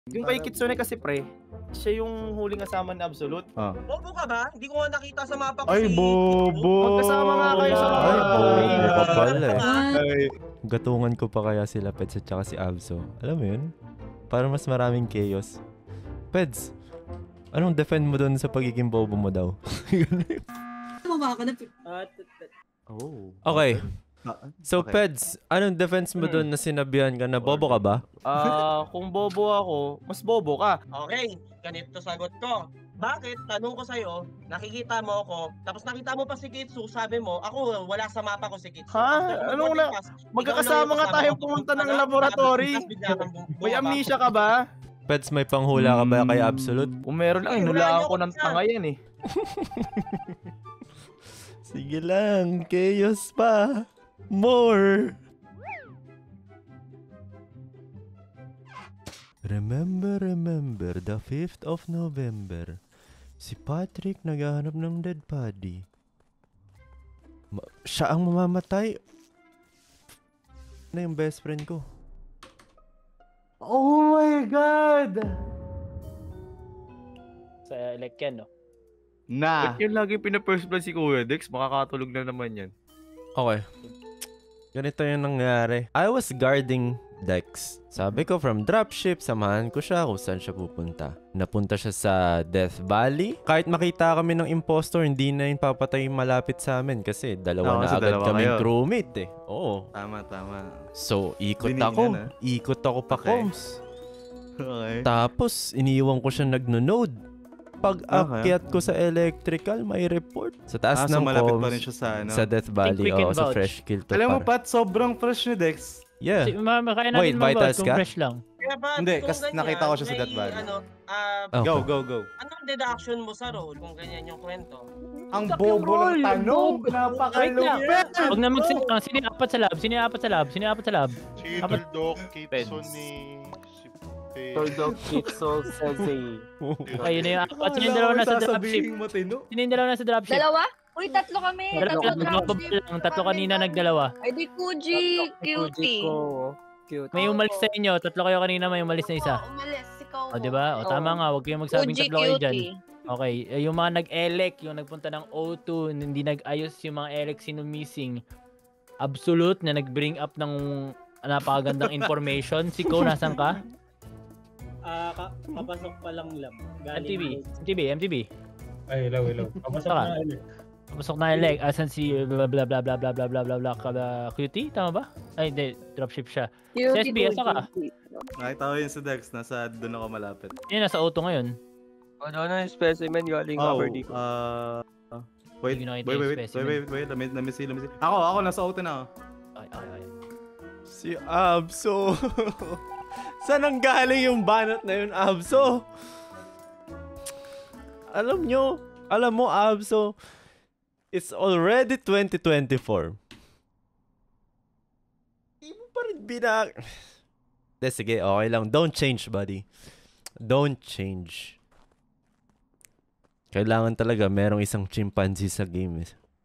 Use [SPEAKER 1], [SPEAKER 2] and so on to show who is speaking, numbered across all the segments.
[SPEAKER 1] Yung kay Kitsune kasi pre, siya yung huling kasama ni Absolute.
[SPEAKER 2] Bobo ka ba? Hindi ko nga nakita sa mapa ko
[SPEAKER 3] Ay, bobo!
[SPEAKER 1] Magkasama nga kayo sa
[SPEAKER 4] Ay, bobo ka pala eh.
[SPEAKER 3] Ay,
[SPEAKER 4] Gatungan ko pa kaya sila Peds at saka si Abso. Alam mo yun? Para mas maraming chaos. Peds, anong defend mo doon sa pagiging bobo mo daw? Okay. So Peds, anong defense mo doon na sinabihan ka na bobo ka ba?
[SPEAKER 1] Kung bobo ako, mas bobo ka.
[SPEAKER 2] Okay, ganito sagot ko. Bakit? Tanong ko sa'yo, nakikita mo ako, tapos nakita mo pa si Kitsu, sabi mo, ako wala sa mapa ko si Kitsu.
[SPEAKER 1] Ha? Anong na? Magkakasama nga tayong pumunta ng laboratory. May amnesia ka ba?
[SPEAKER 4] Peds, may panghula ka ba kay Absolute?
[SPEAKER 1] Kung meron lang, inulaan ko ng tanga yan eh.
[SPEAKER 4] Sige lang, chaos pa. More! Remember the 5th of November. Si Patrick naghahanap ng dead body. Siya ang mamamatay. Na yung best friend ko.
[SPEAKER 3] oh my God!
[SPEAKER 5] Sa elect yan, no?
[SPEAKER 3] Na!
[SPEAKER 1] Ba't yun lagi pina-first blood si Kuya Dex? Makakatulog na naman yan.
[SPEAKER 4] Okay. Ganito yung nangyari. I was guarding Dex. Sabi ko from dropship, samahan ko siya kung saan siya pupunta. Napunta siya sa Death Valley. Kahit makita kami ng impostor, hindi na yun papatay malapit sa amin kasi dalawa na agad kaming crewmate eh. Oo.
[SPEAKER 3] Tama.
[SPEAKER 4] So, ikot
[SPEAKER 3] Biningan,
[SPEAKER 4] ako.
[SPEAKER 3] ah.
[SPEAKER 4] Ikot ako pa,
[SPEAKER 3] Okay.
[SPEAKER 4] Combs.
[SPEAKER 3] Okay.
[SPEAKER 4] Tapos, iniwan ko siya nagno-node. Pag akyat ko sa electrical, may report. Sa taas
[SPEAKER 3] So
[SPEAKER 4] ng
[SPEAKER 3] malapit
[SPEAKER 4] Combs,
[SPEAKER 3] pa rin siya sa ano.
[SPEAKER 4] sa Death Valley.
[SPEAKER 5] we can
[SPEAKER 4] Sa
[SPEAKER 5] vouch.
[SPEAKER 4] fresh kill to
[SPEAKER 3] Alam mo,
[SPEAKER 4] par.
[SPEAKER 3] Pat, sobrang fresh ni Dex.
[SPEAKER 4] Yeah.
[SPEAKER 5] Kaya
[SPEAKER 4] Wait,
[SPEAKER 5] natin
[SPEAKER 4] vitals
[SPEAKER 5] mag-vote kung
[SPEAKER 4] ka?
[SPEAKER 5] fresh lang.
[SPEAKER 2] Kaya ba,
[SPEAKER 3] Hindi,
[SPEAKER 2] kung
[SPEAKER 3] kasi
[SPEAKER 2] ganyan,
[SPEAKER 3] nakita ko siya sa
[SPEAKER 2] may,
[SPEAKER 3] Death Valley.
[SPEAKER 4] Okay.
[SPEAKER 3] Go.
[SPEAKER 2] Anong deduction mo sa role kung ganyan yung kwento?
[SPEAKER 3] Ang bobo ng tanong. Napakalupit!
[SPEAKER 5] Huwag na magsinang. Sino yung apat sa lab? Sino yung apat sa lab? Sino yung apat sa lab?
[SPEAKER 6] Si Tuldok, Kitson ni...
[SPEAKER 7] Toldok, Kitso, Sensei.
[SPEAKER 5] Okay, yun na yung apat. Sino yung dalawa nasa dropship?
[SPEAKER 3] Sasabihin matino.
[SPEAKER 5] Sino yung dalawa nasa dropship?
[SPEAKER 8] Dalawa? Uy, tatlo kami.
[SPEAKER 5] Dalawa
[SPEAKER 8] Tatlo
[SPEAKER 5] lang.
[SPEAKER 8] dropship.
[SPEAKER 5] Tatlo kanina nagdalawa.
[SPEAKER 8] Ay, di Kuji, cutie.
[SPEAKER 7] Cute.
[SPEAKER 5] May umalis sa inyo. Tatlo kayo kanina, may umalis na isa.
[SPEAKER 8] Umalis, ikaw.
[SPEAKER 5] O, diba? O, tama nga. Huwag kayong magsabing
[SPEAKER 8] Kuji,
[SPEAKER 5] tatlo kayo dyan.
[SPEAKER 8] cutie.
[SPEAKER 5] Okay. Yung mga nag-elec, yung nagpunta ng O2, hindi nag-ayos yung mga elec sino missing. Absolute na nag-bring up ng napakagandang information. Si Ko, nasan ka?
[SPEAKER 9] Papasok pa lang lab.
[SPEAKER 5] MTB.
[SPEAKER 9] Ay, hello. Papasok
[SPEAKER 5] Saka?
[SPEAKER 9] na ulit.
[SPEAKER 5] Papasok na elec. Asan si blah blah blah blah blah blah blah blah blah cutie? Tama ba? Ay, hindi. Dropship siya.
[SPEAKER 8] Cutie,
[SPEAKER 5] SB, asa ka?
[SPEAKER 3] Nakita ko yun sa Dex. Doon ako malapit.
[SPEAKER 5] Yun, nasa auto ngayon.
[SPEAKER 7] Ano na yung specimen galing Aberdeen ko.
[SPEAKER 3] Wait.
[SPEAKER 5] Hindi ko nakita yung specimen.
[SPEAKER 3] Wait. Lamisi. Ako, nasa auto na ako.
[SPEAKER 5] Ay.
[SPEAKER 4] Si Abso. Saan ang galing yung banat na yun, Abso? Alam mo, Abso, it's already 2024. Hindi mo pa rin sige, okay lang. Don't change, buddy. Don't change. Kailangan talaga merong isang chimpanzee sa game.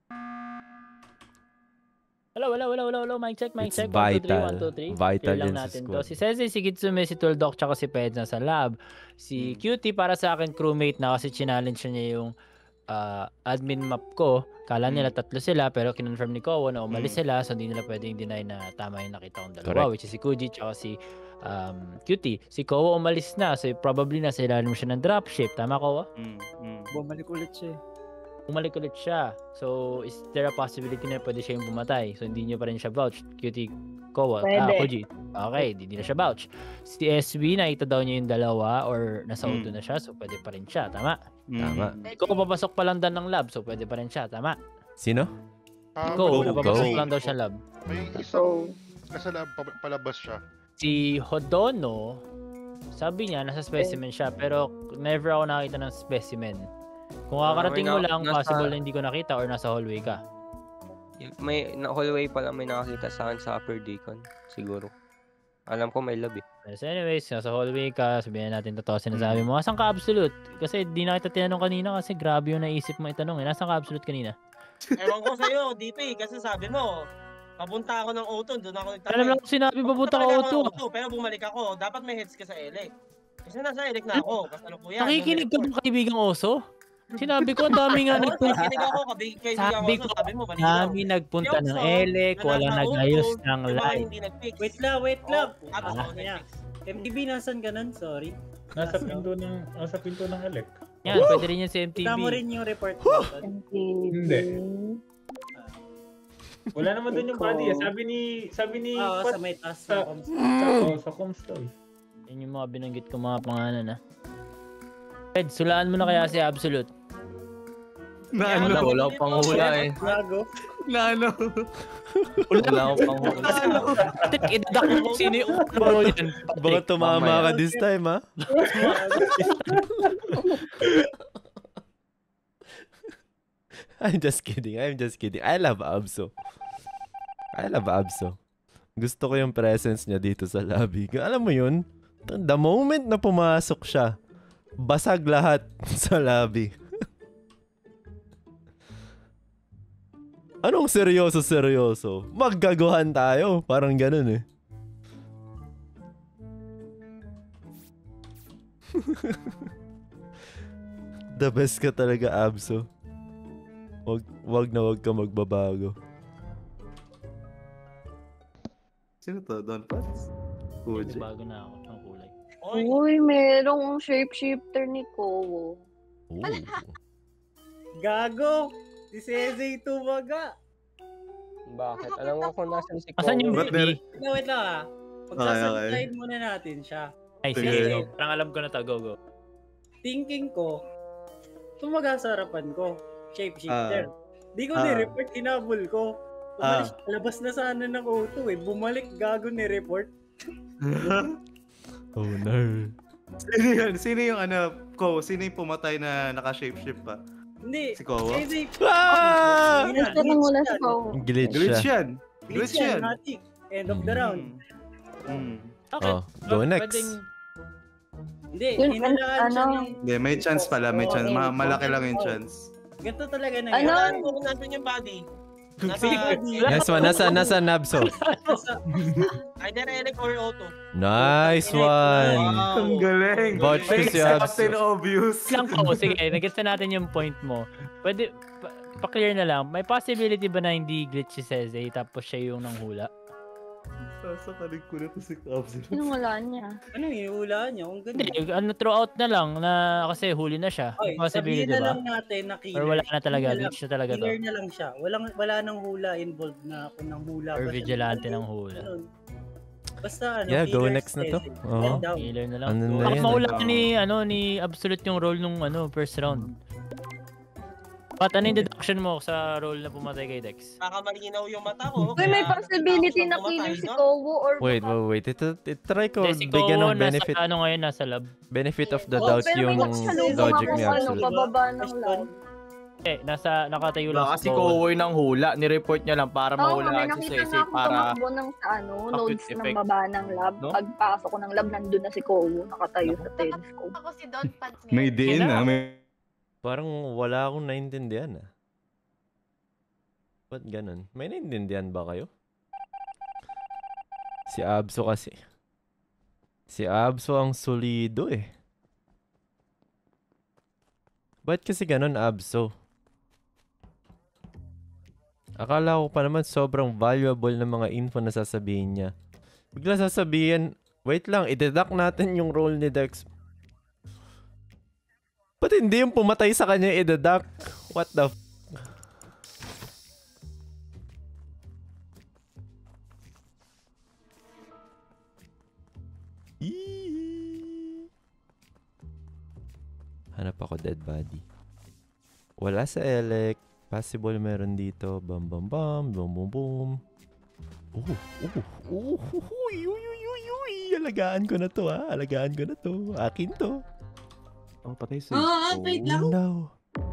[SPEAKER 5] Hello. Mic check.
[SPEAKER 4] It's
[SPEAKER 5] 1, 2, 3,
[SPEAKER 4] vital.
[SPEAKER 5] 1, 2, 3.
[SPEAKER 4] Vital
[SPEAKER 5] Clear lang
[SPEAKER 4] yan sa
[SPEAKER 5] natin
[SPEAKER 4] squad.
[SPEAKER 5] to. Si Sensei, si Kitsume, si Tuldok, tsaka si Peds nasa lab. Si Cutie para sa akin crewmate na kasi challenge niya yung admin map ko. Kala nila tatlo sila pero kinonfirm ni Kowo na umalis sila so hindi nila pwedeng deny na tama yung nakita kong dalawa.
[SPEAKER 4] Correct.
[SPEAKER 5] Which is si Kuji tsaka si Cutie. Si Kowo umalis na so probably nasa ilalim siya ng dropship. Tama, Kowo?
[SPEAKER 7] Bumalik ulit siya.
[SPEAKER 5] Umalik ulit siya. So, is there a possibility na pwede siya yung bumatay? So, hindi nyo pa rin siya vouch. Cutie, Kowa,
[SPEAKER 8] Pwede.
[SPEAKER 5] Koji. Okay, hindi na siya vouch. Si SB, nakita daw niya yung dalawa or nasa auto na siya. So, pwede pa rin siya. Tama?
[SPEAKER 4] Tama.
[SPEAKER 5] Ikaw, papasok pa lang dan ng lab. So, pwede pa rin siya. Tama?
[SPEAKER 4] Sino?
[SPEAKER 5] Ikaw, napapasok
[SPEAKER 4] go.
[SPEAKER 5] lang daw siya lab.
[SPEAKER 6] May isang nasa lab, palabas siya.
[SPEAKER 5] Si Hodono, sabi niya, nasa specimen siya. Pero, never ako nakita ng specimen. Kung kakarating mo lang, possible na hindi ko nakita or nasa hallway ka.
[SPEAKER 7] May hallway pa lang may nakakita sa akin sa Upper Deacon. Siguro. Alam ko may lab eh.
[SPEAKER 5] So anyways, nasa hallway ka, sabihin natin totoo sinasabi mo. Asan ka Absolute? Kasi di na kita tinanong kanina kasi grabe yung naisip mo itanong eh. Nasaan ka Absolute kanina?
[SPEAKER 2] Ewan ko sa'yo, DP, kasi sabi mo, papunta ako ng O2, doon ako nagtanong.
[SPEAKER 5] Alam lang kung sinabi papunta ka
[SPEAKER 2] Papunta
[SPEAKER 5] O2.
[SPEAKER 2] ako ng O2, pero bumalik ako. Dapat may heads ka sa elec. Kasi nasa elect na ako, kasalukuyan.
[SPEAKER 5] Nakikinig ka ba kaibigang oso? Sinabi ko, ang dami nga nagpunta.
[SPEAKER 2] Nakikinig ako, kaibigan ko, sabi mo, malinaw.
[SPEAKER 5] Dami nagpunta ng elek, walang nagayos ng live.
[SPEAKER 9] Wait lang.
[SPEAKER 2] Yan.
[SPEAKER 9] MTV, nasan ka nun? Sorry. Nasa pinto ng elect.
[SPEAKER 5] Yan, pwede rin yan sa MTV.
[SPEAKER 9] Tama rin yung report mo. Hindi. Wala naman doon yung body. Sabi ni
[SPEAKER 10] sa may taas
[SPEAKER 9] sa comms daw.
[SPEAKER 5] Yan yung mga binanggit ko mga pangalan na. Fred, sulaan mo na kaya si Absolute.
[SPEAKER 1] Na ano?
[SPEAKER 7] Wala akong panghula eh.
[SPEAKER 1] Na ano?
[SPEAKER 7] Wala akong panghula.
[SPEAKER 5] Idadak mo sino yung bro yan.
[SPEAKER 4] Baka tumama ka this time, ha? I'm just kidding. I love Abso. Gusto ko yung presence niya dito sa lobby. Alam mo yun? The moment na pumasok siya, basag lahat sa lobby. Anong seryoso? Maggaguhan tayo. Parang ganun eh. The best ka talaga, Abso. Wag ka magbabago.
[SPEAKER 1] Sino to? Don Pats? Uji.
[SPEAKER 5] Bago na ako ng kulay.
[SPEAKER 8] Uy, merong shapeshifter ni Kowo.
[SPEAKER 10] Gago! Si Seze tumaga!
[SPEAKER 7] Bakit? Alam mo kung nasan si Kowo.
[SPEAKER 5] Asan yung Brady?
[SPEAKER 10] Wait lang ah. Pagsasabihin muna natin siya.
[SPEAKER 5] Ay, sige. Parang alam ko na to. Go.
[SPEAKER 10] Thinking ko, tumaga sa harapan ko. Shapeshifter. Di ko ni-report, hinabol ko. Labas na sana ng auto eh. Bumalik, gago ni-report.
[SPEAKER 4] Oh no.
[SPEAKER 1] Sino yung Sino yung pumatay na naka-shapeshift pa?
[SPEAKER 10] Hindi.
[SPEAKER 1] Si Kowo?
[SPEAKER 8] Gusto na muna si Kowo.
[SPEAKER 4] Glitch
[SPEAKER 1] yan.
[SPEAKER 10] Matik. End of the round.
[SPEAKER 5] Okay.
[SPEAKER 4] Oh, go next.
[SPEAKER 10] Hindi, hinalaan siya ng...
[SPEAKER 1] Hindi, may chance pala. May chance. Malaki lang yung chance.
[SPEAKER 10] Ganito talaga na
[SPEAKER 2] Ano? Kung nasan yung body.
[SPEAKER 4] Yes, nasa Nabso.
[SPEAKER 2] Either Elec or Otto.
[SPEAKER 4] Nice one.
[SPEAKER 1] Ang galing.
[SPEAKER 4] Vouch ko si Abso.
[SPEAKER 1] Obvious.
[SPEAKER 5] Lang po, sige, nag-gets na natin yung point mo. Pwede, pa-clear na lang, may possibility ba na hindi glitch si Seze tapos siya yung nanghula?
[SPEAKER 1] Sasakalig ko na to si Abso.
[SPEAKER 8] Sinulaan niya.
[SPEAKER 10] Ano yung hulaan niya? Kung ganun.
[SPEAKER 5] Hindi, throughout na lang na kasi huli na siya.
[SPEAKER 10] Okay,
[SPEAKER 5] Possibility
[SPEAKER 10] sabihin na
[SPEAKER 5] ba?
[SPEAKER 10] lang natin na killer.
[SPEAKER 5] Or wala na talaga, glitch na talaga to.
[SPEAKER 10] Killer na lang siya. Wala nang hula involved na kung nang hula.
[SPEAKER 5] Or vigilante ng hula.
[SPEAKER 10] Basta
[SPEAKER 4] Yeah, go
[SPEAKER 10] killer
[SPEAKER 4] next na to.
[SPEAKER 10] Seze.
[SPEAKER 4] Oo.
[SPEAKER 10] Well down.
[SPEAKER 5] Killer na lang.
[SPEAKER 4] Ano na
[SPEAKER 5] Baka
[SPEAKER 4] yan?
[SPEAKER 5] maula ni Absolute yung role nung first round. Pat, ano yung deduction mo sa role na pumatay kay Dex?
[SPEAKER 2] Baka malinaw yung mata ko.
[SPEAKER 8] Uy, may possibility na killer si Kowo or...
[SPEAKER 4] Wait. Try ko
[SPEAKER 5] Kasi
[SPEAKER 4] bigyan ng
[SPEAKER 5] nasa,
[SPEAKER 4] benefit.
[SPEAKER 5] ngayon, nasa lab.
[SPEAKER 4] Benefit of the doubt
[SPEAKER 8] pero
[SPEAKER 4] yung
[SPEAKER 8] may nakasalubong
[SPEAKER 4] logic
[SPEAKER 8] ako
[SPEAKER 4] ni
[SPEAKER 8] sa
[SPEAKER 4] Absolute.
[SPEAKER 8] pababa ng lab.
[SPEAKER 5] Nakatayo lang
[SPEAKER 1] Kasi Kowo ng hula. Ni-report niya lang para
[SPEAKER 8] Oo, may
[SPEAKER 1] mahulaan
[SPEAKER 8] nakita
[SPEAKER 1] si Seze
[SPEAKER 8] nga akong
[SPEAKER 1] para...
[SPEAKER 8] tumakbo ng nodes ng
[SPEAKER 1] effect.
[SPEAKER 8] baba ng lab.
[SPEAKER 1] No?
[SPEAKER 8] Pagpasok ko ng lab, nandun na si Kowo, nakatayo sa telescope.
[SPEAKER 11] Ako si Don Pats
[SPEAKER 1] May din
[SPEAKER 4] Parang wala akong naintindihan ah. Ba't ganun? May naintindihan ba kayo? Si Abso kasi. Si Abso ang solido eh. Ba't kasi ganun, Abso? Akala ko pa naman sobrang valuable na mga info na sasabihin niya. Bigla sasabihin, wait lang, i-deduct natin yung role ni Dex. Ba't hindi yung pumatay sa kanya i-deduct? What the f***? Hanap ako dead body. Wala sa Elec. Possible meron dito. Bam bam bam. Boom boom boom. Alagaan ko na to ha. Alagaan ko na to. Akin to.
[SPEAKER 1] Oh, patay si
[SPEAKER 11] wait lang.
[SPEAKER 4] No.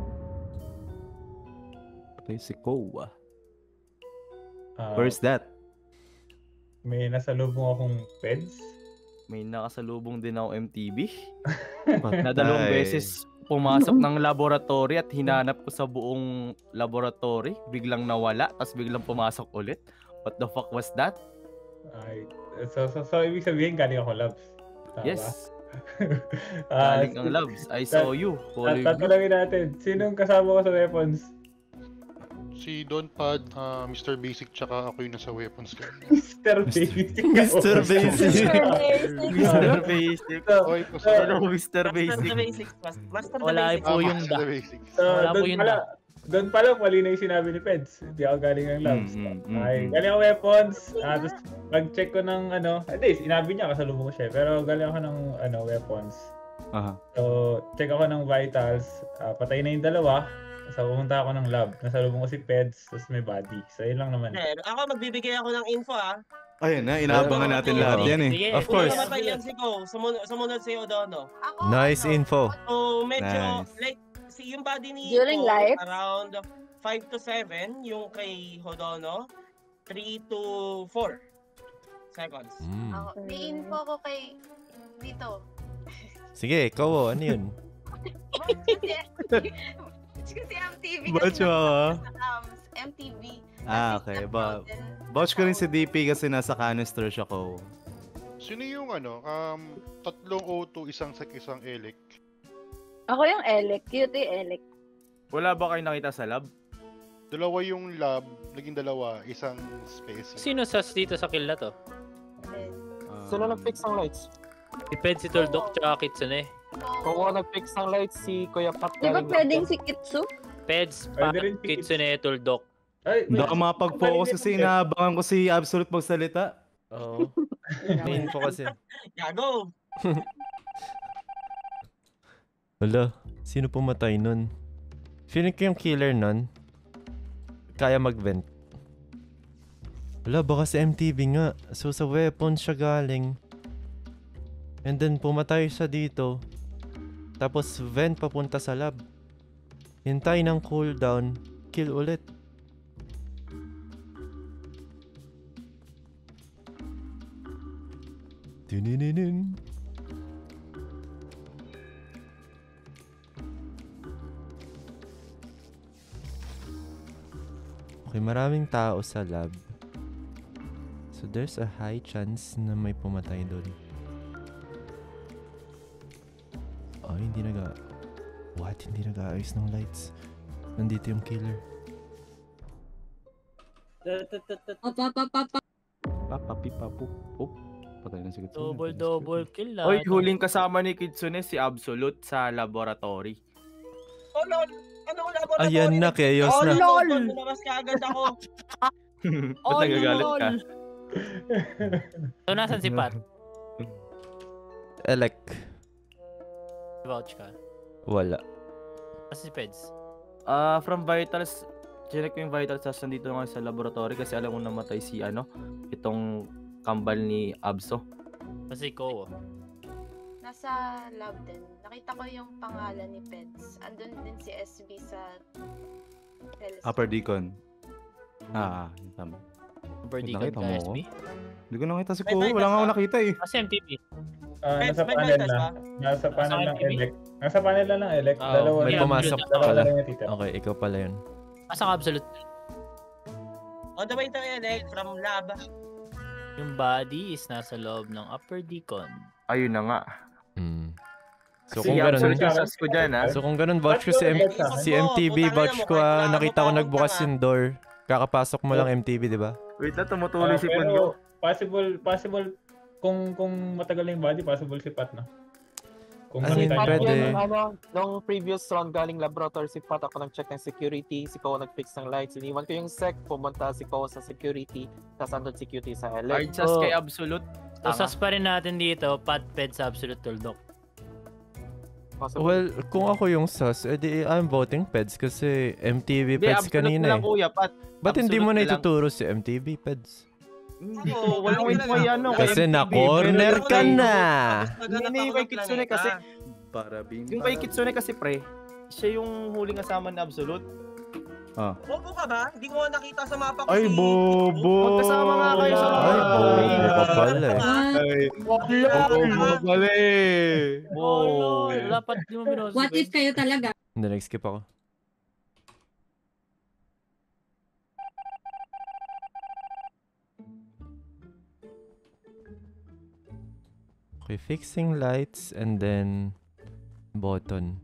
[SPEAKER 1] Patay si Kowo.
[SPEAKER 9] Where's
[SPEAKER 1] that?
[SPEAKER 9] May nasalubong akong peds.
[SPEAKER 3] May nakasalubong din ako MTV. Na dalawang beses pumasok ng laboratory at hinanap ko sa buong laboratory. Biglang nawala, tapos biglang pumasok ulit. What the fuck was that?
[SPEAKER 9] So ibig sabihin galing ako labs. Tama
[SPEAKER 3] Yes.
[SPEAKER 9] ba?
[SPEAKER 3] Galing ang labs. I saw you. Follow you.
[SPEAKER 9] Tatanungin natin, sinong kasama ko sa weapons?
[SPEAKER 6] Si Don Pad, Mr. Basic, tsaka ako yung nasa weapons ko.
[SPEAKER 9] Mr. Basic.
[SPEAKER 4] Mr. Basic.
[SPEAKER 3] Mr. Basic.
[SPEAKER 6] Oy,
[SPEAKER 3] Ano Mr. Basic?
[SPEAKER 2] Master the
[SPEAKER 5] Wala
[SPEAKER 2] basics.
[SPEAKER 5] po yung
[SPEAKER 6] Master
[SPEAKER 5] da.
[SPEAKER 6] the Basic.
[SPEAKER 5] Wala po yun da.
[SPEAKER 9] Doon pala, mali na yung sinabi ni Peds. Hindi ako galing ng labs. Ay, galing ako weapons. Tapos, pag-check ko ng at least, inabi niya, kasalubong ko siya. Pero galing ako ng weapons.
[SPEAKER 3] Aha.
[SPEAKER 9] So, check ako ng vitals. Patay na yung dalawa. So, pumunta ako ng lab. Nasalubong ko si Peds, tapos may body. So, yun lang naman.
[SPEAKER 2] Ako magbibigay ako ng info
[SPEAKER 11] Ayun na, inaabangan natin lahat yan eh.
[SPEAKER 4] Of course.
[SPEAKER 2] Namatay yan si Ko. Sumunod si Odono.
[SPEAKER 4] Nice info.
[SPEAKER 2] So, medyo,
[SPEAKER 11] Nice.
[SPEAKER 2] like, yung body ni
[SPEAKER 8] During
[SPEAKER 2] Ko,
[SPEAKER 8] life?
[SPEAKER 2] around 5 to 7. Yung kay Hodono, 3 to 4 seconds.
[SPEAKER 12] May info ko kay dito.
[SPEAKER 4] Sige, ikaw ano yun?
[SPEAKER 12] Kasi MTV
[SPEAKER 11] Batch mo ako?
[SPEAKER 12] MTV.
[SPEAKER 11] Okay. Batch ko rin si DP kasi nasa canister siya ko.
[SPEAKER 6] Sino yung tatlong O2, isang elec?
[SPEAKER 8] Ako yung Elec. Cutie Elec.
[SPEAKER 3] Wala ba kayo nakita sa lab?
[SPEAKER 6] Dalawa yung lab, naging dalawa, isang space.
[SPEAKER 5] Sino dito sa kill na to?
[SPEAKER 1] Sino nag-fix ng lights?
[SPEAKER 5] Si Ped, si Tuldok, tsaka Kitsune.
[SPEAKER 1] Kung ako nag-fix ng lights, si Kuya Pat.
[SPEAKER 8] Di ba pwedeng si Kitsu?
[SPEAKER 5] Peds,
[SPEAKER 9] Pwede rin si
[SPEAKER 5] Kitsune, Tuldok.
[SPEAKER 9] Ay,
[SPEAKER 11] Hindi ako makapag-focus kasi inaabangan ko si Absolute magsalita.
[SPEAKER 4] Oo. May info kasi.
[SPEAKER 2] Gago!
[SPEAKER 4] Wala, sino pumatay nun? Feeling ko yung killer nun kaya mag-vent. Wala, baka sa MTV nga. So sa weapon siya galing. And then pumatay siya dito. Tapos vent papunta sa lab. Hintay ng cooldown. Kill ulit. Dininin. Okay, maraming tao sa lab. So there's a high chance na may pumatay doon. Oh, hindi What? Hindi nag-aayos ng lights. Nandito yung killer.
[SPEAKER 3] Papapipapu. Patay na si Kitsune.
[SPEAKER 5] Double kill lang.
[SPEAKER 3] Oy, huling kasama ni Kitsune si Absolute sa laboratory.
[SPEAKER 2] Oh, lol! Anong laboratory?
[SPEAKER 4] Ayan na, chaos na.
[SPEAKER 2] lol! Lumabas ka agad ako.
[SPEAKER 3] Ba't nagagalit ka?
[SPEAKER 5] So, nasan si Pat?
[SPEAKER 4] Elec.
[SPEAKER 5] Vouch ka.
[SPEAKER 4] Wala.
[SPEAKER 5] Kasi si Peds.
[SPEAKER 3] From Vitals, check ko yung Vitals, tapos nandito nga sa laboratory kasi alam mo namatay si itong kambal ni Abso.
[SPEAKER 5] Kasi ko.
[SPEAKER 12] Nasa lab din. Nakita ko yung pangalan ni Peds. Andun din si SB sa telescope.
[SPEAKER 11] Upper Deacon. Yun tama.
[SPEAKER 5] Upper Deacon
[SPEAKER 11] Nakita
[SPEAKER 5] ka,
[SPEAKER 11] mo
[SPEAKER 5] SB?
[SPEAKER 11] Hindi ko nakita si Kuya. Wala nga ako nakita eh.
[SPEAKER 5] Kasi MTV.
[SPEAKER 9] Nasa panel na. Nasa panel ng Elec. Nasa panel na ng Elec. Dalawa
[SPEAKER 4] May
[SPEAKER 9] na-
[SPEAKER 4] pumasok
[SPEAKER 9] dalawa
[SPEAKER 4] pala.
[SPEAKER 9] lang yung titira.
[SPEAKER 4] Okay, ikaw pala yun.
[SPEAKER 5] Asang Absolute?
[SPEAKER 2] On the way to Elec from lab.
[SPEAKER 5] Yung body is nasa loob ng Upper Deacon.
[SPEAKER 3] Ayun na nga.
[SPEAKER 4] So
[SPEAKER 3] Si
[SPEAKER 4] kung ganun,
[SPEAKER 3] Absolute yung sas ko dyan, ha?
[SPEAKER 4] so kung ganun, vouch ko si MTV, vouch ko nakita ko nagbukas yung door. Kakapasok mo lang MTV, di ba?
[SPEAKER 3] Wait na, tumutuloy si
[SPEAKER 9] Pero
[SPEAKER 3] Pundo.
[SPEAKER 9] possible, kung matagal na yung body, possible si Pat na. Kung
[SPEAKER 4] I mean,
[SPEAKER 9] nakita niya
[SPEAKER 4] pwede.
[SPEAKER 1] Nung previous round galing laboratory si Pat, ako nag-check ng security, si Ko nag-fix ng lights, iniwan ko yung sec, pumunta si Ko sa security, tapos andun si QT sa
[SPEAKER 3] Hard
[SPEAKER 1] Elec.
[SPEAKER 3] sas kay Absolute.
[SPEAKER 5] Usas pa rin natin dito, Pat, Peds, Absolute, Tuldok.
[SPEAKER 4] Well, kung ako yung sus, edi I'm voting Peds kasi MTV
[SPEAKER 3] Hindi,
[SPEAKER 4] Peds
[SPEAKER 3] Absolute
[SPEAKER 4] kanina
[SPEAKER 3] na lang,
[SPEAKER 4] eh.
[SPEAKER 3] kuya, Pat.
[SPEAKER 4] Ba't hindi mo
[SPEAKER 3] Absolute
[SPEAKER 4] na
[SPEAKER 3] na lang.
[SPEAKER 4] ituturo si MTV Peds?
[SPEAKER 3] Oo, walang info yan, no?
[SPEAKER 4] Kasi
[SPEAKER 3] kay MTV.
[SPEAKER 4] na-corner ka na!
[SPEAKER 3] Hindi, yung kay Kitsune kasi,
[SPEAKER 11] Para bing.
[SPEAKER 3] yung kay Kitsune kasi, pre, siya yung huling kasama ni Absolute.
[SPEAKER 2] Bobo ka ba? Hindi ko nga nakita sa mapa ko
[SPEAKER 11] Ay, bobo!
[SPEAKER 3] Magkasama nga kayo sa
[SPEAKER 4] Ay, bobo ka pala eh.
[SPEAKER 11] Ay, bobo pala eh.
[SPEAKER 5] Oh, dapat di mo binuhos.
[SPEAKER 13] What if kayo talaga?
[SPEAKER 4] Hindi, nag-skip ako. Okay, Okay, fixing lights and then button.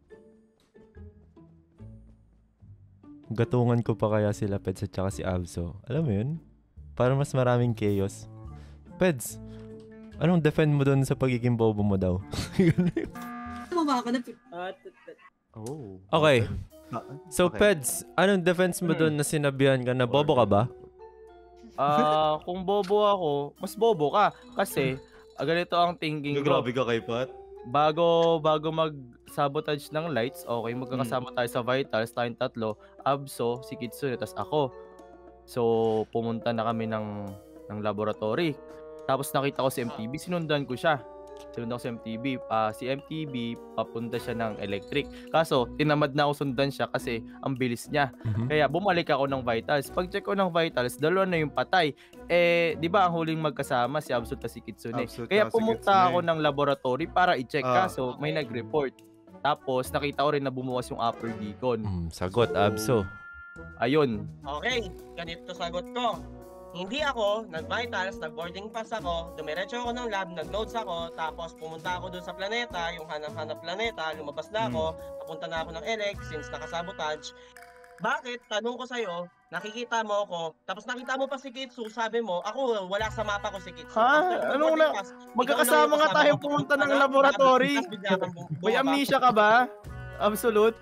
[SPEAKER 4] Gatungan ko pa kaya sila Peds at saka si Abso. Alam mo yun? Para mas maraming chaos. Peds, anong defend mo doon sa pagiging bobo mo daw?
[SPEAKER 11] Oh.
[SPEAKER 4] Okay. So
[SPEAKER 11] Okay.
[SPEAKER 4] Peds, anong defense mo doon na sinabihan ka na bobo ka ba?
[SPEAKER 3] Kung bobo ako, mas bobo ka. Kasi, ganito ang thinking ko.
[SPEAKER 11] Grabe ka kay Pat.
[SPEAKER 3] Bago mag-sabotage ng lights, okay, magkakasama tayo sa Vitals, tayong tatlo, Abso, si Kitsune, tas ako. So, pumunta na kami ng laboratory. Tapos nakita ko si MTB, sinundan ko siya. Sinundan ko si MTB. Si MTB, papunta siya ng electric. Kaso, tinamad na ako sundan siya kasi ang bilis niya. Kaya bumalik ako ng Vitals. Pag check ko ng Vitals, dalawa na yung patay. Di ba ang huling magkasama si Absolute at si Kitsune?
[SPEAKER 11] Absolute
[SPEAKER 3] Kaya
[SPEAKER 11] at si
[SPEAKER 3] pumunta
[SPEAKER 11] Kitsune.
[SPEAKER 3] ako ng laboratory para i-check. Kaso, may nag-report. Tapos, nakita ko rin na bumuwas yung upper beacon.
[SPEAKER 4] Sagot, Abso.
[SPEAKER 3] Ayun.
[SPEAKER 2] Okay, ganito sagot ko. Hindi ako, nag-vitals, nag-boarding pass ako, dumiretso ako ng lab, nag-loads ako, tapos pumunta ako dun sa planeta, yung hanap-hanap planeta, lumabas na ako, papunta na ako ng Elec since nakasabotage. Bakit? Tanong ko sa'yo, nakikita mo ako, tapos nakita mo pa si Kitsu, sabi mo, ako wala sa mapa ko si Kitsu.
[SPEAKER 3] Ha? Ano na? Magkakasama nga tayo pumunta ng laboratory. May amnesia ka ba? Absolute?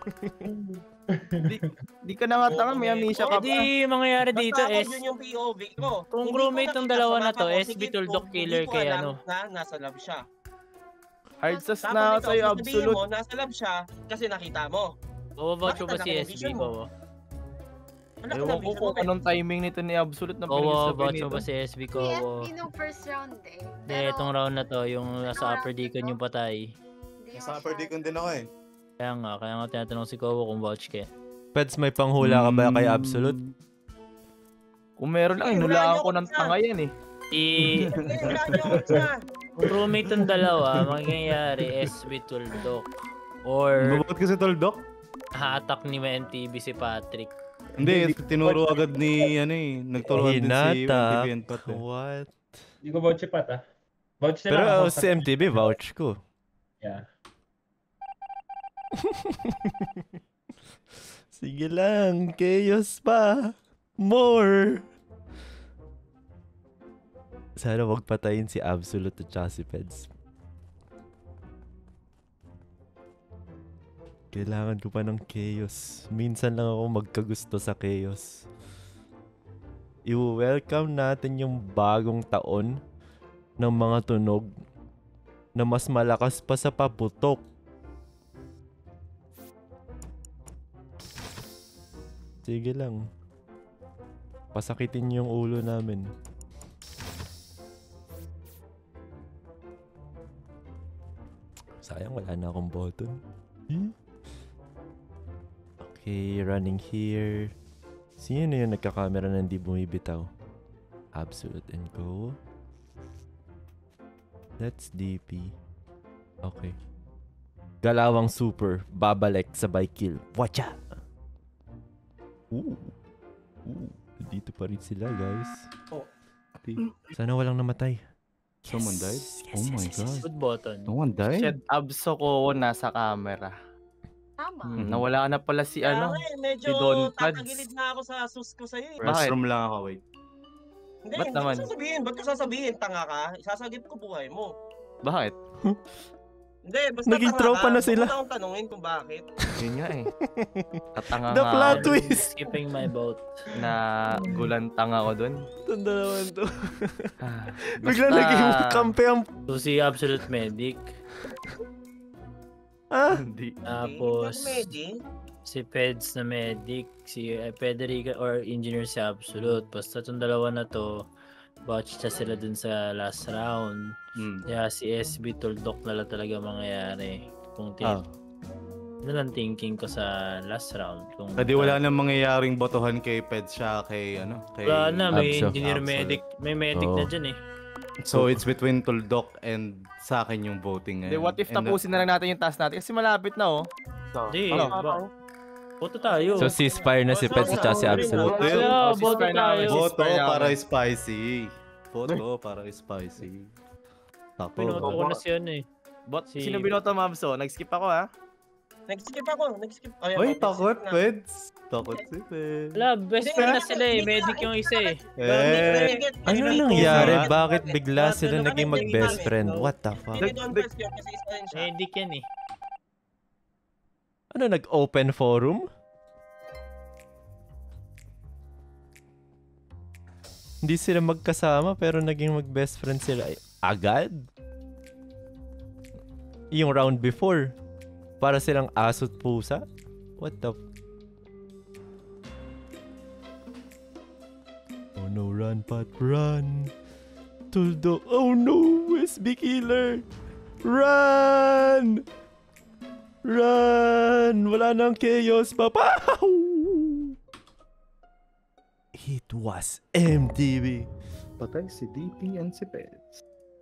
[SPEAKER 3] Di ka na matanga, may amnesia ka ba?
[SPEAKER 5] Hindi mangyayari dito
[SPEAKER 2] Basta
[SPEAKER 5] is,
[SPEAKER 2] ako yun yung POV ko.
[SPEAKER 5] kung
[SPEAKER 2] Hindi ko
[SPEAKER 5] crewmate ng
[SPEAKER 2] nakita
[SPEAKER 5] dalawa
[SPEAKER 2] sa
[SPEAKER 5] na
[SPEAKER 2] mapa
[SPEAKER 5] to,
[SPEAKER 2] ko si
[SPEAKER 5] SB
[SPEAKER 2] Kitsu,
[SPEAKER 5] Tuldok Killer
[SPEAKER 2] hindi ko
[SPEAKER 5] kay
[SPEAKER 2] alam
[SPEAKER 5] ano.
[SPEAKER 2] na nasa lab siya.
[SPEAKER 3] Hard sas
[SPEAKER 2] Tapos
[SPEAKER 3] na
[SPEAKER 2] ikaw,
[SPEAKER 3] sa'yo,
[SPEAKER 2] sasabihin
[SPEAKER 3] Absolute.
[SPEAKER 2] mo, nasa lab siya kasi nakita mo.
[SPEAKER 5] Bawa-vouch mo ba si
[SPEAKER 2] Bakit
[SPEAKER 5] SB
[SPEAKER 2] vision
[SPEAKER 5] ko?
[SPEAKER 2] mo? Wala ka
[SPEAKER 3] Ewan
[SPEAKER 2] na
[SPEAKER 3] ko
[SPEAKER 2] vision
[SPEAKER 3] kung
[SPEAKER 2] mo,
[SPEAKER 3] anong timing nito ni Absolute na
[SPEAKER 5] Bawa-vouch
[SPEAKER 3] pinagsasabi
[SPEAKER 5] mo
[SPEAKER 3] nito.
[SPEAKER 5] ba si SB ko?
[SPEAKER 12] Si SB nung first round eh.
[SPEAKER 5] Hindi, itong round na to, yung nasa upper deacon yung patay.
[SPEAKER 11] Nasa upper deacon din ako eh.
[SPEAKER 5] Kaya nga tinatanong si Kowo kung vouch kaya.
[SPEAKER 4] Peds, may panghula ka ba kay Absolute?
[SPEAKER 3] Kung meron lang, inulaan ko ng tanga yan eh.
[SPEAKER 5] Kung crewmate ng dalawa, mangyayari SB Tuldok. Or
[SPEAKER 11] Mabukot kasi Tuldok?
[SPEAKER 5] ha-attack ni MTB si Patrick.
[SPEAKER 11] Hindi, tinuro agad ni, nagturuan din si
[SPEAKER 4] Hinata.
[SPEAKER 11] MTV and Pat eh.
[SPEAKER 4] What?
[SPEAKER 9] Hindi ko vouch si Pat ah. Vouch na
[SPEAKER 4] Pero
[SPEAKER 9] lang ako
[SPEAKER 4] si MTB, vouch ko.
[SPEAKER 9] Yeah.
[SPEAKER 4] Sige lang, chaos pa. More. Sana wag patayin si Absolute at saka si Peds. Kailangan ko pa ng chaos. Minsan lang ako magkagusto sa chaos. I-welcome natin yung bagong taon ng mga tunog na mas malakas pa sa paputok. Sige lang. Pasakitin yung ulo namin. Sayang wala na akong button. Okay, running here. Sino yung nagkakamera na hindi bumibitaw? Absolute and go. That's DP. Okay. Galawang super. Babalik sabay kill. Watcha! Ooh. Dito pa rin sila, guys. Sana walang namatay.
[SPEAKER 11] Someone died? Oh my god.
[SPEAKER 5] Good button.
[SPEAKER 11] No one died?
[SPEAKER 3] Shed Abso ko nasa camera.
[SPEAKER 12] Tama.
[SPEAKER 3] Nawala na pala si ano,
[SPEAKER 2] medyo
[SPEAKER 3] si Don Pads.
[SPEAKER 2] tatagilid na ako sa sus ko sa'yo eh.
[SPEAKER 11] Restroom lang ako, wait.
[SPEAKER 2] Hindi,
[SPEAKER 3] Ba't
[SPEAKER 2] hindi
[SPEAKER 3] naman?
[SPEAKER 2] ko sasabihin. Ba't ko sasabihin? Tanga ka? Isasagip ko buhay mo.
[SPEAKER 3] Bakit?
[SPEAKER 2] Hindi, basta
[SPEAKER 4] Naging
[SPEAKER 2] tanga
[SPEAKER 4] tropa
[SPEAKER 2] ka.
[SPEAKER 4] na sila.
[SPEAKER 2] Huwag mo akong tanungin kung bakit.
[SPEAKER 3] Yun nga eh. Tatanga
[SPEAKER 4] The
[SPEAKER 3] nga
[SPEAKER 4] plot
[SPEAKER 3] ako.
[SPEAKER 4] twist!
[SPEAKER 5] Skipping my vote.
[SPEAKER 3] Na gulantang ako dun.
[SPEAKER 4] Tanda naman to.
[SPEAKER 3] Basta,
[SPEAKER 4] Bigla naging kampe ang...
[SPEAKER 5] So si Absolute Medic.
[SPEAKER 3] Hindi.
[SPEAKER 5] Tapos
[SPEAKER 2] Medic?
[SPEAKER 5] si Peds na Medic. Si Federica or Engineer si Absolute. Basta itong dalawa na to, watch na sila dun sa last round. Kaya si SB Tuldok na lang talaga mangyayari. Kung ano lang thinking ko sa last round. Kung
[SPEAKER 11] Kasi wala nang mangyayaring botohan kay Ped siya kay kay
[SPEAKER 5] wala na, may
[SPEAKER 4] Abso.
[SPEAKER 5] engineer
[SPEAKER 11] Abso.
[SPEAKER 5] medic. May medic
[SPEAKER 4] Oo.
[SPEAKER 5] na dyan eh.
[SPEAKER 11] So it's between Tuldok and sa akin yung voting
[SPEAKER 3] Hindi,
[SPEAKER 11] ngayon.
[SPEAKER 3] what if
[SPEAKER 11] And,
[SPEAKER 3] tapusin na lang natin yung task natin? Kasi malapit na oh.
[SPEAKER 5] Hindi,
[SPEAKER 3] Ano?
[SPEAKER 5] boto tayo.
[SPEAKER 4] So ceasefire na si Peds at saka si Absolute.
[SPEAKER 11] Boto yun.
[SPEAKER 5] Yeah,
[SPEAKER 3] Oh,
[SPEAKER 5] boto
[SPEAKER 3] ceasefire na
[SPEAKER 5] tayo.
[SPEAKER 3] kami.
[SPEAKER 11] Boto
[SPEAKER 3] Ceasefire na
[SPEAKER 11] para
[SPEAKER 3] kami.
[SPEAKER 11] spicy. Boto para spicy.
[SPEAKER 5] Binoto ko na si ano eh.
[SPEAKER 3] Sino binoto, Mabso? Nag-skip ako, ha?
[SPEAKER 2] Nag-skip ako. Ay,
[SPEAKER 11] Uy, takot, Peds. Takot si Peds.
[SPEAKER 5] Wala, best friend na sila eh. Medic yung isa eh.
[SPEAKER 4] Ano nangyari? Bakit bigla sila naging mag-best friend? What the fuck?
[SPEAKER 5] Medic yan eh.
[SPEAKER 4] Ano, nag-open forum? Hindi sila magkasama pero naging mag-best friend sila. Agad? Yung round before. Para silang aso't pusa? What the Oh no, run, Pat, run. Tuldo. Oh no, SB killer. Run! Run! Wala nang chaos, papa! It was MTV.
[SPEAKER 11] Patay si DP and si Peds.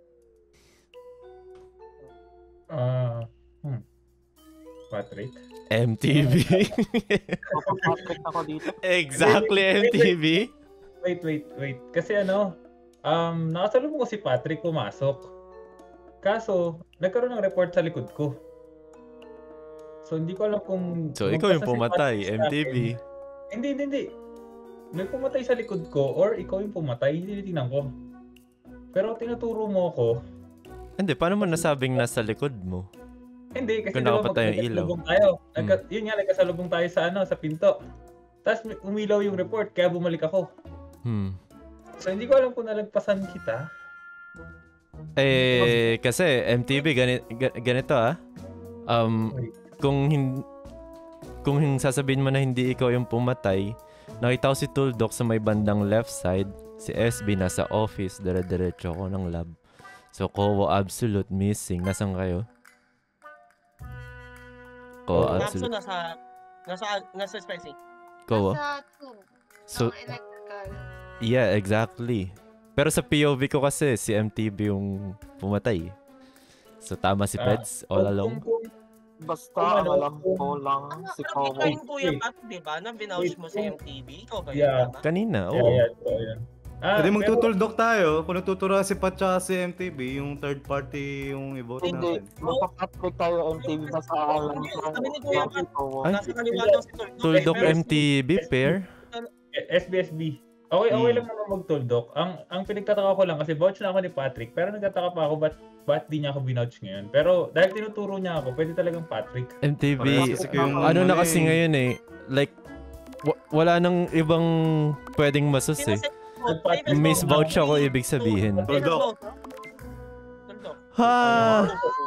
[SPEAKER 9] Patrick?
[SPEAKER 4] MTV.
[SPEAKER 1] Patrick ako dito.
[SPEAKER 4] Exactly, MTV.
[SPEAKER 9] Wait. Kasi nakasalubong ko si Patrick pumasok. Kaso, nagkaroon ng report sa likod ko. So, hindi ko alam kung...
[SPEAKER 4] So, ikaw yung pumatay, MTV.
[SPEAKER 9] Hindi. May pumatay sa likod ko or ikaw yung pumatay, hindi tinitingnan ko. Pero tinuturo mo ako.
[SPEAKER 4] Hindi, paano mo nasabing nasa likod mo?
[SPEAKER 9] Hindi, kasi
[SPEAKER 4] kung nakapatay yung ilaw.
[SPEAKER 9] Tayo. Yun nga, nagkasalubong tayo sa pinto. Tapos umilaw yung report, kaya bumalik ako. So, hindi ko alam kung nalagpasan kita.
[SPEAKER 4] Kasi MTV, ganito kung sasabihin mo na hindi ikaw yung pumatay, nakita ko si Tuldok sa may bandang left side, si SB nasa office, dire-diretso ko ng lab. So, Kowo absolute missing. Nasaan kayo? Kowo absolute.
[SPEAKER 2] Nasa spicy.
[SPEAKER 4] Kowo?
[SPEAKER 12] Nasa tube.
[SPEAKER 4] So,
[SPEAKER 12] Electrical.
[SPEAKER 4] yeah, exactly. Pero sa POV ko kasi, si MTV yung pumatay. So, tama si Peds all along.
[SPEAKER 1] Basta, alam ko lang si Kowo.
[SPEAKER 2] Ikaw yung Kuya Pat, di ba? Na binouch mo si MTV? Ikaw ba yun?
[SPEAKER 9] Yeah.
[SPEAKER 4] Kanina, oo.
[SPEAKER 11] Pwede magtutuldok tayo. Kung nagtuturo si Pat tsaka si MTV, yung third party yung i-vote
[SPEAKER 1] Hindi,
[SPEAKER 11] natin.
[SPEAKER 1] magpa-Patrick tayo MTV basta alam ko.
[SPEAKER 2] Sabi ni Kuya Pat,
[SPEAKER 4] Ay,
[SPEAKER 2] nasa kaliwa daw si Tuldok.
[SPEAKER 4] Tuldok MTV pair?
[SPEAKER 9] SBSB. Okay lang naman magtuldok. Ang pinagtataka ko lang kasi vouch na ako ni Patrick, pero nagtataka pa ako ba't di niya ako binouch ngayon. Pero dahil tinuturo niya ako, pwede talagang Patrick.
[SPEAKER 4] MTV, ano na kasi ngayon eh, like, wala nang ibang pwedeng masus eh. Miss vouch ako ibig sabihin.
[SPEAKER 2] Tuldok.
[SPEAKER 4] Ha!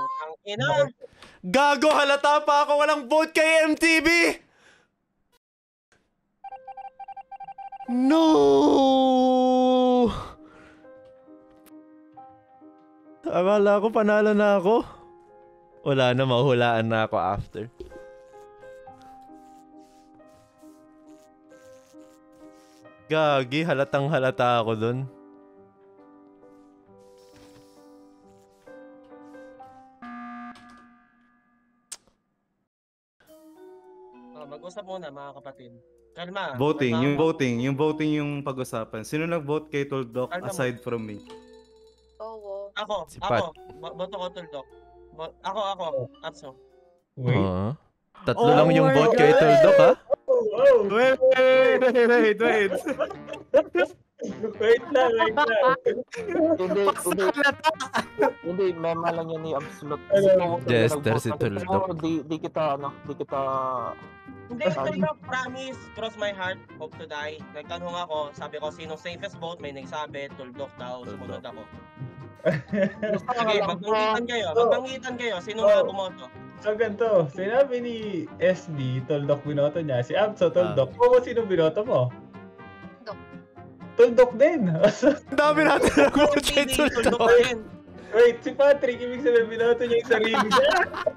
[SPEAKER 4] Gago, halata pa ako walang vote kay MTV! No! Akala ko panalo na ako. Wala na, mahulaan na ako after. Gagi, halatang halata ako dun.
[SPEAKER 2] Mag-usap muna mga kapatid. Kalma.
[SPEAKER 11] Yung voting yung pag-usapan. Sino nag-vote kay Tuldok aside from me?
[SPEAKER 12] Oo.
[SPEAKER 2] Ako. Boto ko Tuldok. Ako. Atso.
[SPEAKER 4] Tatlo lang yung vote kay Tuldok, ha?
[SPEAKER 11] Wait.
[SPEAKER 9] Wait lang.
[SPEAKER 1] Hindi, mema lang yan ni Absolute.
[SPEAKER 4] Jester si Tuldok.
[SPEAKER 1] Di kita
[SPEAKER 2] Hindi, Tuldok, promise, cross my heart, hope to die. Nagtanong ako, sabi ko, sinong safest vote? May nagsabi, Tuldok daw, sumunod ako. Sige, magbanggitan kayo, sino nga bumoto?
[SPEAKER 9] So ganito, sinabi ni SB, Tuldok binoto niya, si Abso, Tuldok. Kung sino binoto mo? Tuldok din.
[SPEAKER 4] Ang dami natin nag-vote kay Tuldok.
[SPEAKER 9] Wait, si Patrick, ibig sabihin binoto niya yung sarili niya.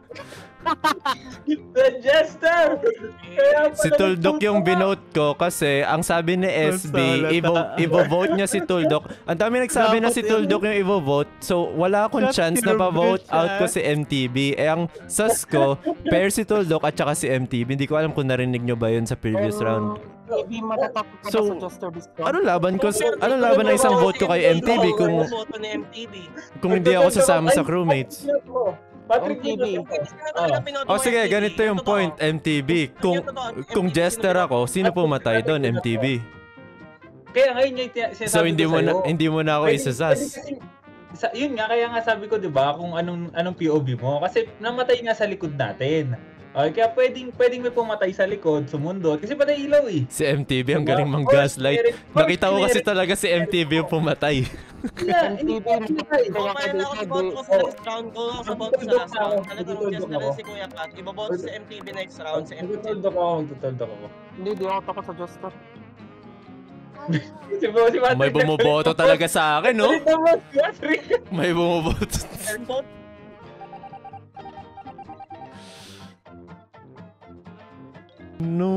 [SPEAKER 9] The Jester!
[SPEAKER 4] Si Tuldok yung binote ko kasi ang sabi ni SB, i-vote niya si Tuldok. Ang dami nagsabi na si Tuldok yung i-vote. So wala akong chance na pa-vote out ko si MTV. Ang sas ko, pair si Tuldok at saka si MTV. Hindi ko alam kung narinig nyo ba yun sa previous round.
[SPEAKER 1] MTB matatakot ka
[SPEAKER 4] So,
[SPEAKER 1] sa Jester Discord.
[SPEAKER 4] Anong laban ko? Anong laban ng isang vote ko kay MTB kung hindi ako sasama sa crewmates?
[SPEAKER 9] Patrick,
[SPEAKER 4] Sige, ganito yung point, MTB. Kung Jester ako, sino pumatay doon, MTB?
[SPEAKER 9] Kaya ngayon yung sinasabi
[SPEAKER 4] So
[SPEAKER 9] ko
[SPEAKER 4] hindi mo na ako isasas.
[SPEAKER 9] Yun nga, kaya nga sabi ko, di ba, kung anong POV mo. Kasi namatay nga sa likod natin. Okay, kaya pwedeng may pumatay sa likod, sumundot. Kasi patay ilaw eh.
[SPEAKER 4] Si MTB ang galing mang-gaslight. Nakita ko kasi talaga si MTB yung pumatay.
[SPEAKER 9] Yeah, hindi pa pumatay.
[SPEAKER 2] Iboboto sa MTB next round.
[SPEAKER 9] Magtutuldo ko.
[SPEAKER 1] Hindi ako takot sa Jester.
[SPEAKER 4] May bumoboto talaga sa akin, no? May bumoboto. No!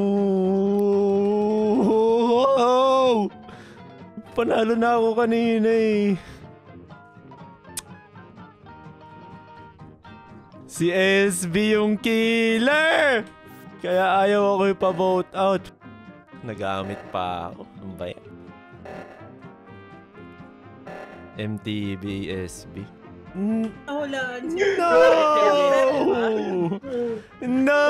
[SPEAKER 4] Panalo na ako kanina eh. Si SB yung killer! Kaya ayaw ako ipa-vote out. Nagamit pa ako. Ano ba yan? MTB, SB.
[SPEAKER 10] Nahulaan
[SPEAKER 4] No! No!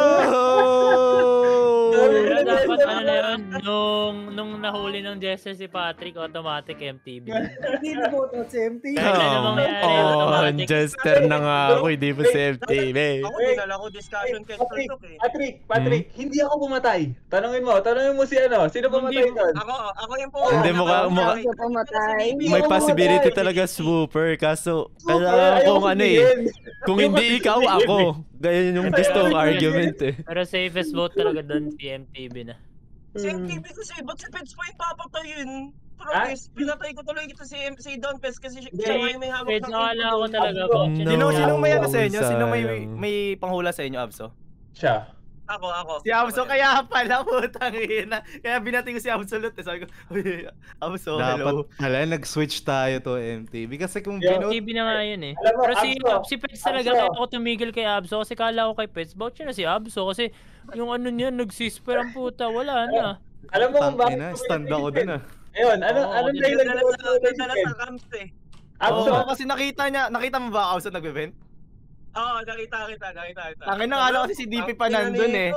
[SPEAKER 5] Pero dapat ano na yun, nung nahuli ng Jester si Patrick, automatic MTB.
[SPEAKER 10] Hindi na vote out si MTB.
[SPEAKER 4] Jester na nga ako, hindi pa si MTB.
[SPEAKER 2] Ako dinala ko discussion kay Turtok eh.
[SPEAKER 9] Patrick, hindi ako pumatay. Tanungin mo si sino pumatay doon?
[SPEAKER 2] Ako yung pumatay.
[SPEAKER 4] Hindi mo may possibility talaga swooper, kaso kailangan kung ano eh. Kung hindi ikaw, ako. Ganyan yung gusto kong argument eh.
[SPEAKER 5] Pero safest vote talaga doon si MTB na.
[SPEAKER 2] Si MTB kasi, ba't si Peds pa yung papatayin? Promise, pinatay ko tuloy kita si Don Peds kasi siya may hawak
[SPEAKER 5] Peds, akala ko talaga.
[SPEAKER 3] Sino may ano sa inyo? Sino may panghula sa inyo, Abso?
[SPEAKER 9] Siya.
[SPEAKER 2] Ako.
[SPEAKER 3] Si Abso, kaya pala, putang ina. Kaya binati ko si Absolute. Sabi ko, Abso, hello.
[SPEAKER 11] Dapat nag-switch tayo to MTB. Kasi kung
[SPEAKER 5] MTB na nga yun eh. Pero si Pets talaga, kaya ako tumigil kay Abso. Kasi kala ko kay Pets, vouch na si Abso. Kasi yung ano niya, nag-sisper ang puta. Wala na.
[SPEAKER 9] Alam mo kung bakit?
[SPEAKER 11] Stand ako dun ah.
[SPEAKER 9] Ayun, anong dahilan ko
[SPEAKER 2] sa camps eh.
[SPEAKER 3] Abso, kasi nakita mo ba Abso nagbe-vent?
[SPEAKER 2] Oo, nakita.
[SPEAKER 3] Tangin na, kala ko si DP pa nandun eh.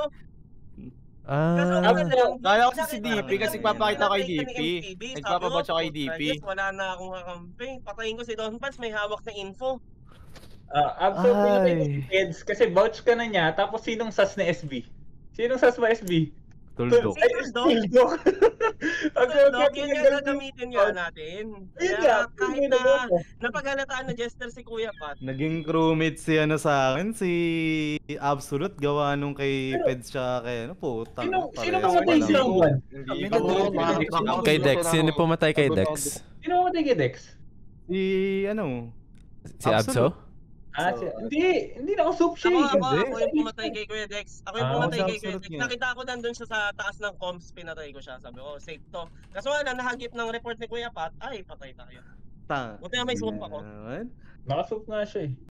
[SPEAKER 3] Kala ko si DP kasi papakita kay DP. Nagpapabot siya kay DP.
[SPEAKER 2] Wala na akong kakampi. Patayin ko si Don Pats, may hawak na info.
[SPEAKER 9] Absolutely Peds kasi vouch ka na niya, tapos sinong sas ni SB? Sinong sas mo SB?
[SPEAKER 3] Tuldok.
[SPEAKER 2] Tuldok, yun yung gagamitin nga natin. Kaya kahit na napaghalataan na Jester si Kuya Pat.
[SPEAKER 11] Naging crewmate si sa akin, si Absolute, gawa nung kay Peds siya kay putang.
[SPEAKER 9] Sino pumatay si Rowan?
[SPEAKER 4] Kay Dex, sino pumatay kay Dex?
[SPEAKER 9] Sino pumatay kay Dex?
[SPEAKER 4] Si Abso?
[SPEAKER 9] Hindi na ako soup siya.
[SPEAKER 2] Ako yung pumatay kay Kuya Dex. Nakita ko nandun siya sa taas ng comms, pinatay ko siya. Sabi ko, safe to. Kaso wala, nahagip ng report ni Kuya Pat, ay patay tayo. Buti na may swoop ako.
[SPEAKER 9] Naka-soup nga siya eh.